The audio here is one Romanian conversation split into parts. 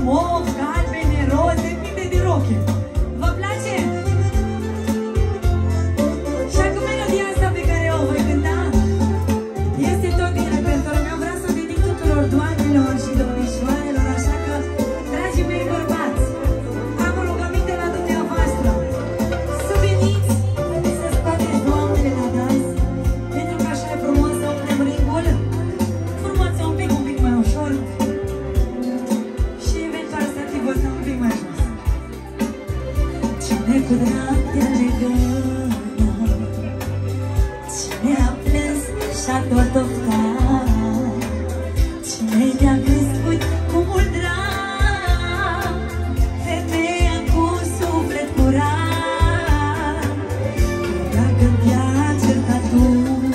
mov, galbene, roz, depinde de roche. Vă place? Și acum melodia asta pe care o voi cânta este tot din repertoriul meu. Vreau să o dedic tuturor doamnelor și domnișoarelor, așa că, dragii mei bărbați, am o rugăminte la dumneavoastră. Să veniți, să scoateți doamnele la dans, pentru că așa e frumos să umplem ringul. Formați un pic mai ușor și eventual să activăm un pic mai jos. Cine cu drag te-a legat, cine a plâns și-a tot oftat, cine te-a crescut cu mult drag, femeia cu suflet curat. Dacă te-a certat unul,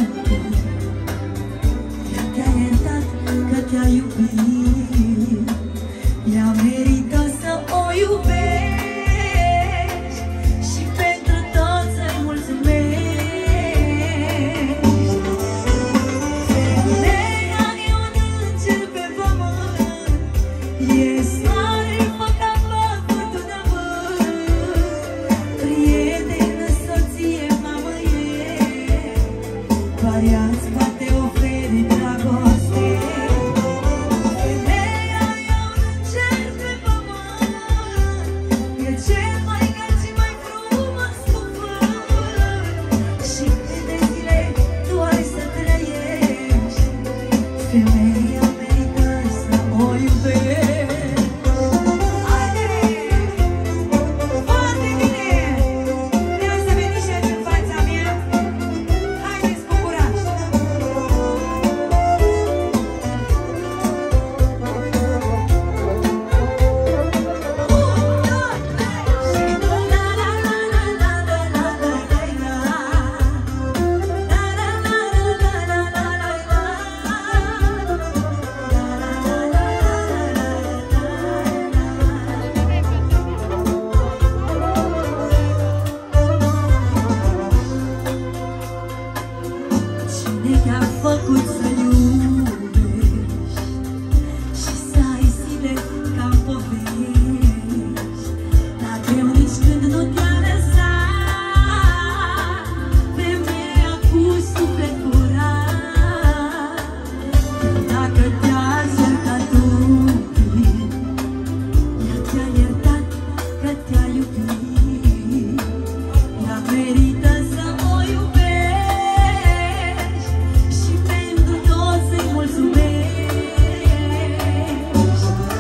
ea te-a iertat că te-a iubit, ea merită să o iubești și pentru tot să-i mulțumești. Femeia e un înger pe pământ, e soare făcat făcut de vânt, prietenă, soție, mamă e, doar ea-ți poate oferi dragoste. Femeia e un înger pe pământ, e cel mai cald și mai frumos cuvânt, și câte de zile tu ai să trăiești, femeia merită să o iubești. Haide! Foarte bine! Vreau să veniți și aici în fața mea. Haideți cu curaj! 'Cine te-a făcut să iubești și să ai zile ca-n povești, la greu nici când nu te-a lăsat, femeia cu suflet curat. Dacă te-a certat unul, ea te-a iertat că te-a iubit, ea merită să o iubești și pentru tot să-i mulțumești.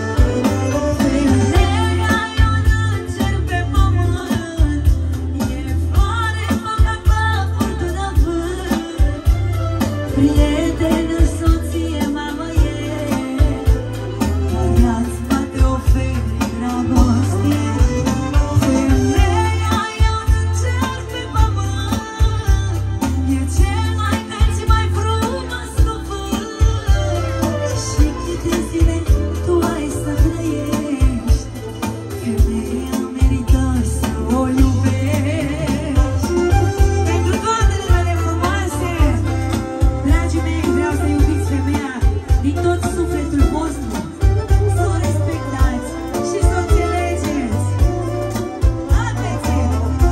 Femeia e un înger pe pământ, e floare făcat furtună vânt, prietenă, soție, mamă e, doar ea-ți poate oferi dragoste. Femeia e un înger pe pământ, e cel mai cald și mai frumos cuvânt, și câte zile tu ai să trăiești, femeia merită să o iubești. Pentru toate cele frumoase, dragii mei, vreau să iubiți femeia din tot sufletul vostru, să o respectați și să o înțelegeți. Haideți! 1,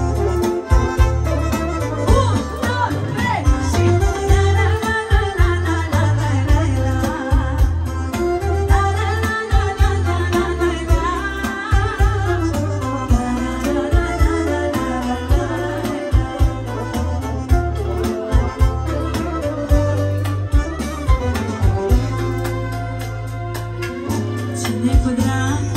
2, 3 și la la la la la la la la la la Cine cu drag